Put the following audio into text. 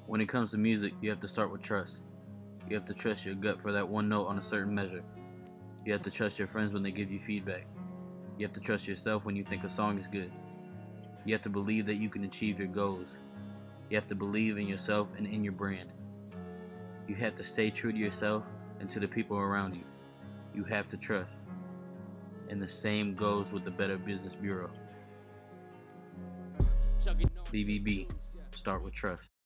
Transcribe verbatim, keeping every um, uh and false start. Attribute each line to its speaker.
Speaker 1: When it comes to music, you have to start with trust. You have to trust your gut for that one note on a certain measure. You have to trust your friends when they give you feedback. You have to trust yourself when you think a song is good. You have to believe that you can achieve your goals. You have to believe in yourself and in your brand. You have to stay true to yourself and to the people around you. You have to trust. And the same goes with the Better Business Bureau. B B B. Start with trust.